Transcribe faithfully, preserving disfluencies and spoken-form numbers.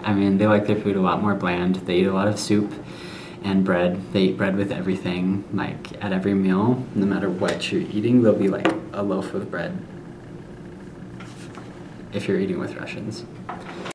I mean, they like their food a lot more bland. They eat a lot of soup and bread. They eat bread with everything. Like, at every meal, no matter what you're eating, there'll be like a loaf of bread if you're eating with Russians.